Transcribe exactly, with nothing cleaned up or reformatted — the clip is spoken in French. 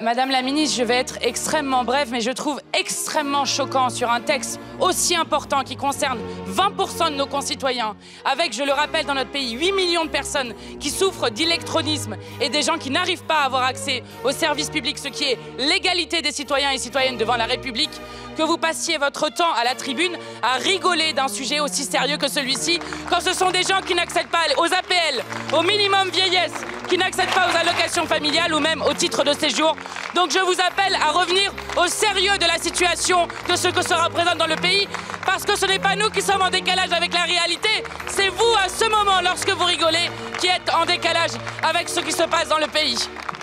Madame la ministre, je vais être extrêmement brève, mais je trouve extrêmement choquant sur un texte aussi important qui concerne vingt pour cent de nos concitoyens, avec, je le rappelle, dans notre pays, huit millions de personnes qui souffrent d'électronisme et des gens qui n'arrivent pas à avoir accès aux services publics, ce qui est l'égalité des citoyens et citoyennes devant la République, que vous passiez votre temps à la tribune à rigoler d'un sujet aussi sérieux que celui-ci, quand ce sont des gens qui n'accèdent pas aux A P L, au minimum vieillesse, qui n'accèdent pas aux allocations familiales ou même au titre de séjour. Donc je vous appelle à revenir au sérieux de la situation, de ce que se représente dans le pays, parce que ce n'est pas nous qui sommes en décalage avec la réalité, c'est vous à ce moment, lorsque vous rigolez, qui êtes en décalage avec ce qui se passe dans le pays.